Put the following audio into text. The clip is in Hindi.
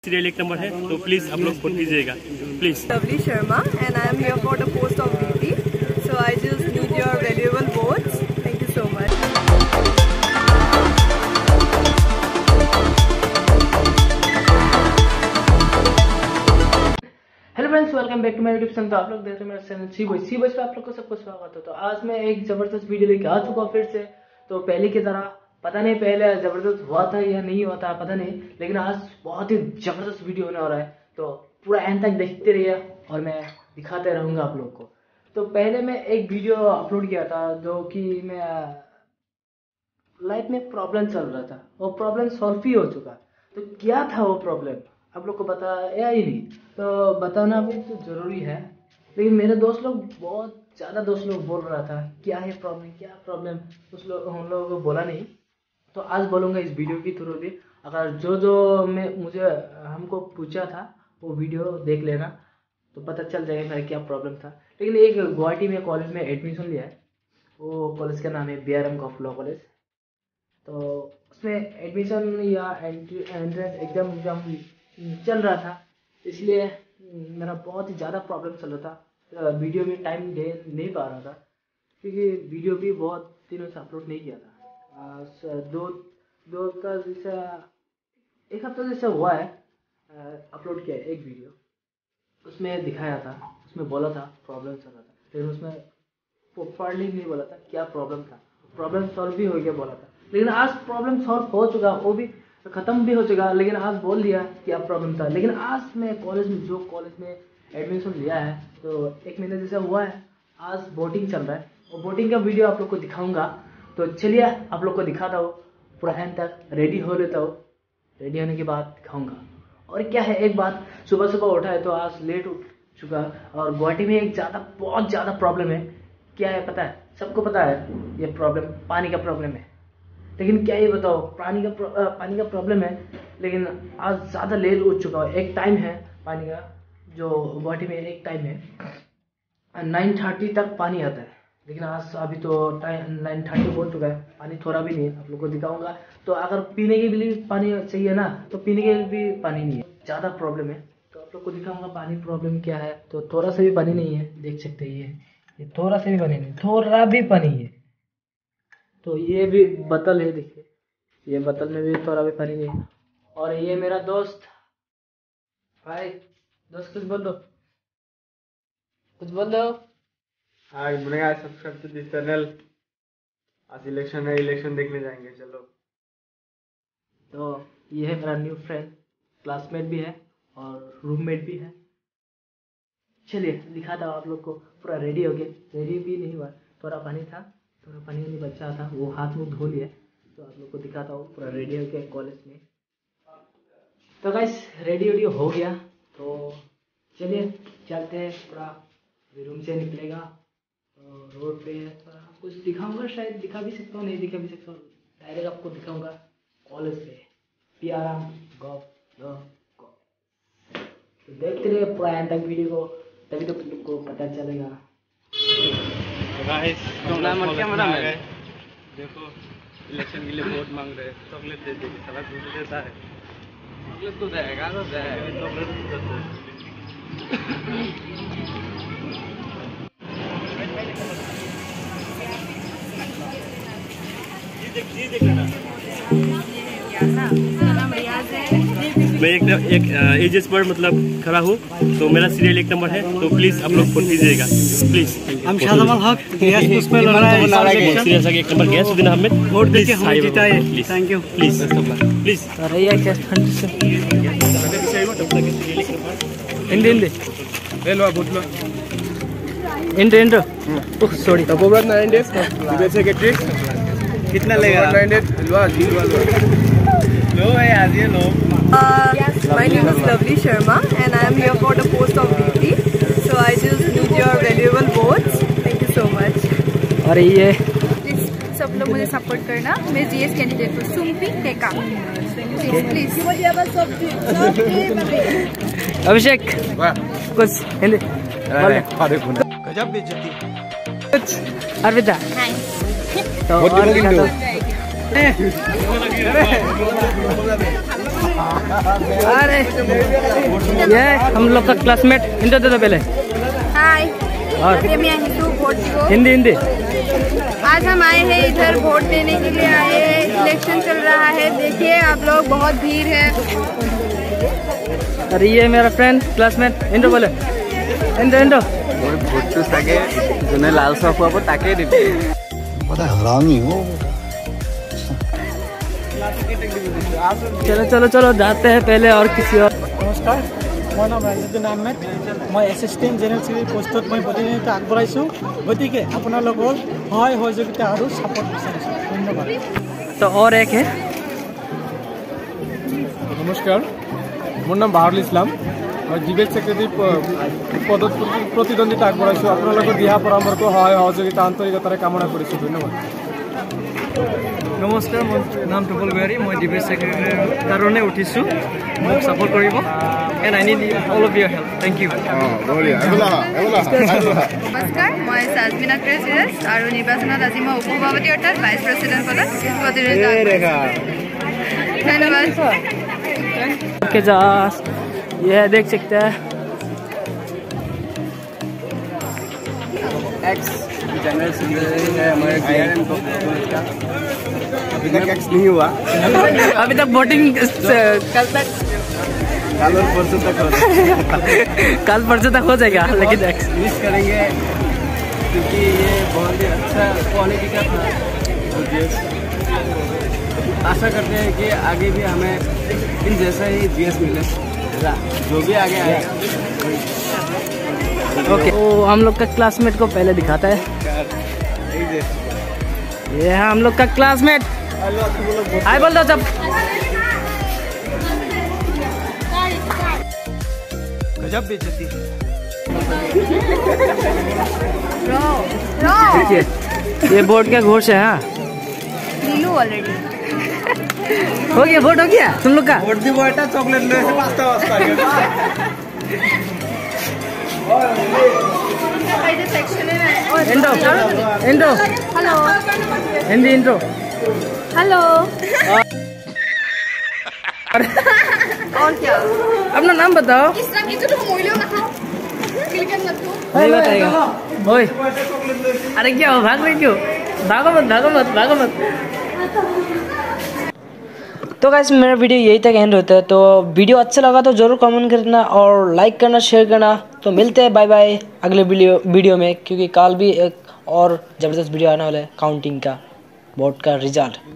सीरियल एक नंबर है, तो प्लीज आप लोग वोट कीजिएगा please. Lovely Sharma and I am here for the post of VP. So I just need your valuable votes. Thank you so much. Hello friends, welcome back to my YouTube channel. तो आप लोग देख रहे हैं मेरा चैनल सी बॉयज पे आप लोग को सबको स्वागत है। तो आज मैं एक जबरदस्त वीडियो लेके आ चुका हूँ फिर से। तो पहले की तरह पता नहीं पहले जबरदस्त हुआ था या नहीं हुआ था पता नहीं, लेकिन आज बहुत ही जबरदस्त वीडियो होने वाला है। तो पूरा एंड तक देखते रहिए और मैं दिखाते रहूंगा आप लोग को। तो पहले मैं एक वीडियो अपलोड किया था जो कि मैं लाइफ में प्रॉब्लम चल रहा था, वो प्रॉब्लम सॉल्व ही हो चुका। तो क्या था वो प्रॉब्लम आप लोग को बताया ही नहीं, तो बताना भी तो जरूरी है। लेकिन मेरे दोस्त लोग बहुत ज़्यादा दोस्त लोग बोल रहा था क्या है प्रॉब्लम क्या प्रॉब्लम, उन लोगों को बोला नहीं। तो आज बोलूँगा इस वीडियो के थ्रू भी। अगर जो मैं मुझे हमको पूछा था वो वीडियो देख लेना तो पता चल जाएगा मेरा क्या प्रॉब्लम था। लेकिन एक गुवाहाटी में कॉलेज में एडमिशन लिया है, वो कॉलेज का नाम है BRM कॉफ लॉ कॉलेज। तो उसमें एडमिशन या एंट्रेंस एग्जाम चल रहा था, इसलिए मेरा बहुत ही ज़्यादा प्रॉब्लम चल रहा था। वीडियो में टाइम दे नहीं पा रहा था क्योंकि वीडियो भी बहुत दिनों से अपलोड नहीं किया था। दो का जैसा एक हफ्ता जैसा हुआ है अपलोड किया एक वीडियो। उसमें दिखाया था, उसमें बोला था प्रॉब्लम चल रहा था, लेकिन उसमें प्रॉपर्ली नहीं बोला था क्या प्रॉब्लम था। प्रॉब्लम सॉल्व भी हो गया बोला था, लेकिन आज प्रॉब्लम सॉल्व हो चुका, वो भी ख़त्म भी हो चुका। लेकिन आज बोल दिया क्या प्रॉब्लम था। लेकिन आज मैं कॉलेज में एडमिशन लिया है तो 1 महीने जैसा हुआ है। आज वोटिंग चल रहा है और वोटिंग का वीडियो आप लोग को दिखाऊंगा। तो चलिए आप लोग को दिखाता हूँ, पूरा एंड तक रेडी हो लेता हूँ। रेडी होने के बाद दिखाऊंगा। और क्या है एक बात, सुबह उठा है तो आज लेट उठ चुका और गुवाहाटी में बहुत ज़्यादा प्रॉब्लम है। क्या है पता है, सबको पता है ये प्रॉब्लम पानी का प्रॉब्लम है। लेकिन क्या ये बताओ, पानी का प्रॉब्लम है, लेकिन आज ज़्यादा लेट उठ चुका हूँ। एक टाइम है पानी का, जो गुवाहाटी में एक टाइम है 9:30 तक पानी आता है, लेकिन आज अभी तो टाइम 9:30 हो चुका है, पानी थोड़ा भी नहीं है। आप लोग को दिखाऊंगा। तो अगर पीने के लिए पानी चाहिए ना, तो पीने के लिए भी पानी नहीं है, ज़्यादा प्रॉब्लम है। तो आप लोग को दिखाऊंगा पानी प्रॉब्लम क्या है। तो थोड़ा सा भी पानी नहीं है, देख सकते हैं ये थोड़ा सा भी पानी नहीं, थोड़ा भी पानी है। तो ये भी बोतल है, देखिए ये बोतल में भी थोड़ा भी पानी नहीं है। और ये मेरा दोस्त, भाई दोस्त कुछ बोल दो, कुछ बोल दो। हाँ बोलेगा सब्सक्राइब टू दिस चैनल। आज इलेक्शन है, इलेक्शन देखने जाएंगे चलो। तो ये है मेरा न्यू फ्रेंड, क्लासमेट भी है और रूममेट भी है। चलिए दिखाता हूँ आप लोग को। पूरा रेडी हो गया, रेडी भी नहीं हुआ, थोड़ा पानी था, थोड़ा पानी नहीं बचा था, वो हाथ मुँह धो लिया। तो आप लोग को दिखाता हूँ पूरा रेडी हो गया कॉलेज में। तो गाइस रेडी हो गया, तो चलिए चलते हैं। पूरा रूम से निकलेगा और रोड पे कुछ दिखाऊंगा, शायद दिखा भी सकता हूँ नहीं दिखा भी सकता हूँ। डायरेक्ट आपको दिखाऊंगा कॉलेज पे BRM कॉफ लॉ कॉलेज। तो देखते रहिए पूरा एंड तक वीडियो को, तभी तो तुमको पता चलेगा। देखो इलेक्शन के लिए वोट मांग रहे हैं, चॉकलेट दे देगी, साला दूध देता है। चॉकलेट तो देगा तो मैं एक एजेस पर मतलब खड़ा हूँ, तो मेरा सीरियल एक नंबर है, तो प्लीज आप लोग वोट कीजिएगा प्लीज। हम शाहजमाल हक गैस पुष्प में लड़ रहे हैं। सीरियल एक number Giasuddin Ahmed, vote देके हमें जिताइए। Please thank you please please. ले लो वोट लो। सॉरी तपोब्रत 9 days सेक्रेटरी कितना लेगा? 9 days लो है आज ये लो। My name is Lovely Sharma and I am here for the post of VP. So I just need your valuable votes. Thank you so much. और ये प्लीज सब लोग मुझे सपोर्ट करना। मैं GS कैंडिडेट हूँ, सुम्पी टेका। प्लीज अभिषेक कुछ हिंदी गजब बेइज्जती। कुछ अर्पिता तो अरे ये हम लोग का क्लासमेट इंटर दे दो पहले। हाय, और हिंदी हिंदी। आज हम आए हैं इधर वोट देने के लिए आए हैं। इलेक्शन चल रहा है, देखिए आप लोग, बहुत भीड़ है। अरे ये मेरा फ्रेंड क्लासमेट इंटर बोले इंटर इंटर ভোটটো চাগে যোনে লাল চাহ খুৱাব তাকেই দিব। चलो चलो चलो जाते हैं पहले और किसी और। নমস্কাৰ, মোৰ নাম ৰাজুদ্দিন আহমেদ। মই এছিষ্টেণ্ট জেনেৰেল ছেক্ৰেটাৰী পোষ্টত মই প্ৰতিনিধিত্ব আগবঢ়াইছোঁ। গতিকে আপোনালোকৰ সহায় সহযোগিতা আৰু ছাপোৰ্ট বিচাৰিছোঁ। ধন্যবাদ। तो और एक है। নমস্কাৰ, মোৰ নাম বাহাৰুল ইছলাম। মই ডিবেট ছেক্ৰেটাৰী পদত প্ৰতিদ্বন্দ্বিতা আগবঢ়াইছোঁ। আপোনালোকৰ দিহা পৰামৰ্শ সহায় সহযোগিতা আন্তৰিকতাৰে কামনা কৰিছোঁ। ধন্যবাদ। নমস্কাৰ, মোৰ নাম টুপল গোহাৰী। মই ডিবেট ছেক্ৰেটাৰীৰ কাৰণে উঠিছোঁ। মোক ছাপোৰ্ট কৰিব। And I need all of your help. Thank you. নমস্কাৰ, মই চাজমিনা ক্ৰেচিৰাছ আৰু নিৰ্বাচনত আজি মই উপসভাপতি অৰ্থাৎ ভাইচ প্ৰেচিডেণ্ট পদত প্ৰতিনিধিত্ব আগবঢ়াইছোঁ। ধন্যবাদ। ओके जास, ये देख सकते हैं एक्स जनरल सेक्रेटरी है हमारे DRM को। अभी तक एक्स नहीं हुआ, अभी तक वोटिंग कल तक कल और परसों तक हो कल परसों तक हो जाएगा, लेकिन एक्स मिस करेंगे क्योंकि ये बहुत ही अच्छा क्वालिटी का था। आशा करते हैं कि आगे भी हमें इन जैसा ही GS मिले, जो भी आगे आएगा। ओके, तो हम लोग का क्लासमेट को पहले दिखाता है। ये है हम लोग का क्लासमेट। हाय बोल दो सब। गजब बेइज्जती। देखिए ये बोर्ड का घोष है। हाँ नीलू ऑलरेडी हो गया, वोट हो गया तुम लोग का। वोट दी बोटा चॉकलेट ले से पास्ता वास्ता intro intro hello Hindi intro. Hello और क्या अपना नाम बताओ। नहीं बताएगा। ओए अरे क्या हो, भाग रहे क्यों? भागो मत भागो मत भागो मत। तो गाइस मेरा वीडियो यही तक एंड होता है। तो वीडियो अच्छा लगा तो ज़रूर कमेंट करना और लाइक करना, शेयर करना। तो मिलते हैं, बाय बाय अगले वीडियो में, क्योंकि कल भी एक और ज़बरदस्त वीडियो आने वाला है काउंटिंग का, वोट का रिजल्ट।